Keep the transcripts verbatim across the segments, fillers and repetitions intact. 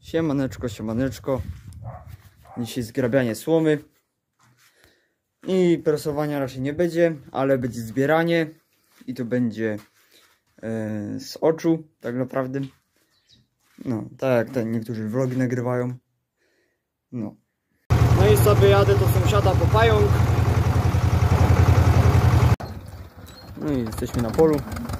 Siemaneczko, siemaneczko. Dzisiaj zgrabianie słomy. I prasowania raczej nie będzie, ale będzie zbieranie. I to będzie e, z oczu, tak naprawdę. No, tak jak te niektórzy vlogi nagrywają. No. No i sobie jadę do sąsiada po pająk. No i jesteśmy na polu.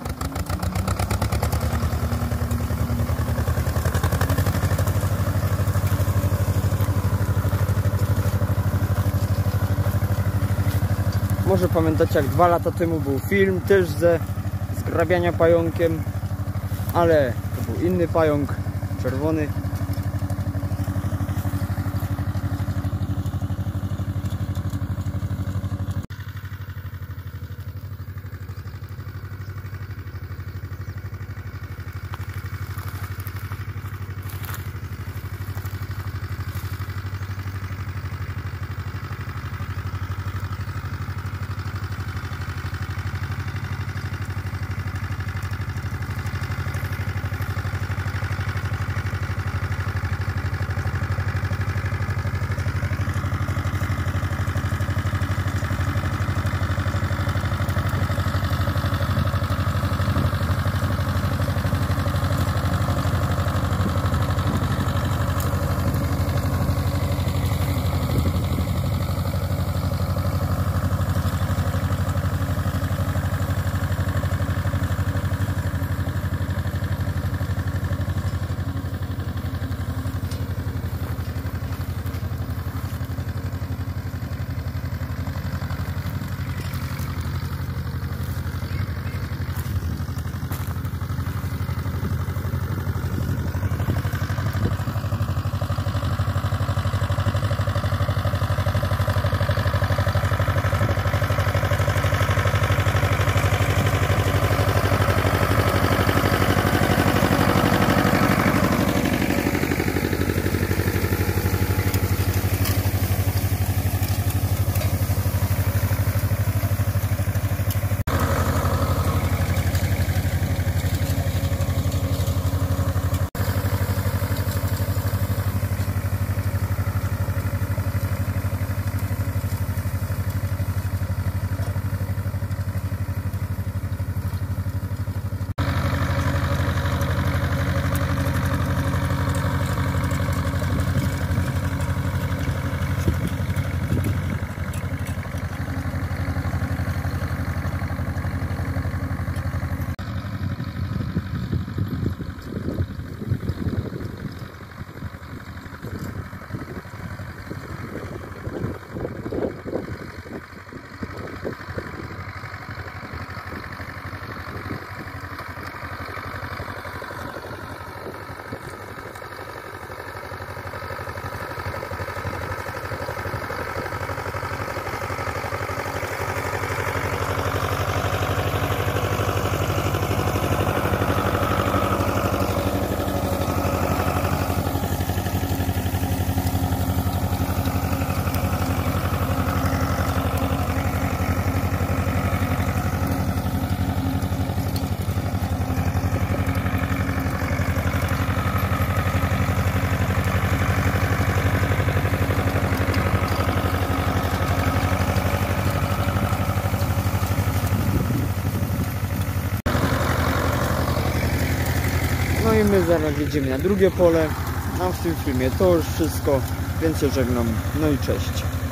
Może pamiętacie, jak dwa lata temu był film też ze zgrabiania pająkiem, ale to był inny pająk, czerwony. No i my zaraz jedziemy na drugie pole, a w tym filmie to już wszystko, więc się żegnam, no i cześć.